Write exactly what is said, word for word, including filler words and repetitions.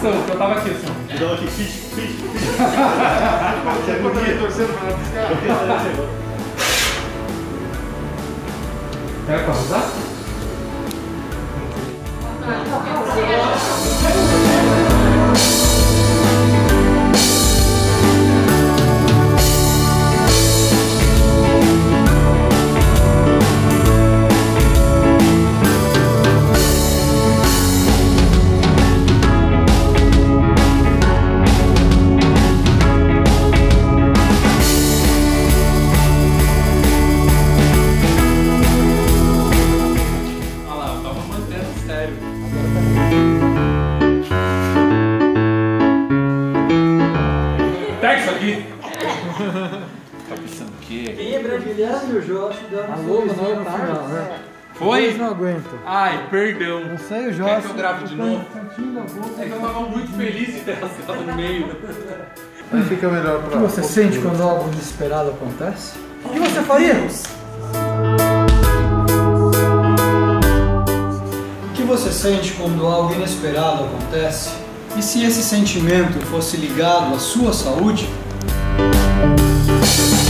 reação, porque eu tava aqui assim, ó. Eu tava aqui, fiz, fiz, fiz. Você ficou também torcendo pra não piscar? Quer pausar? Pega isso aqui! Tá pensando o quê? Quem é Brasiliano e o Josh dando um sorrisinho no final, né? Foi? Não aguento. Ai, perdão. Eu sei, o Quer Josh. que eu grave de novo? É que eu tava muito feliz de ter rasgado no meio. Aí fica melhor pra... O que você sente quando algo inesperado acontece? O que você faria? O que você sente quando algo inesperado acontece? E se esse sentimento fosse ligado à sua saúde?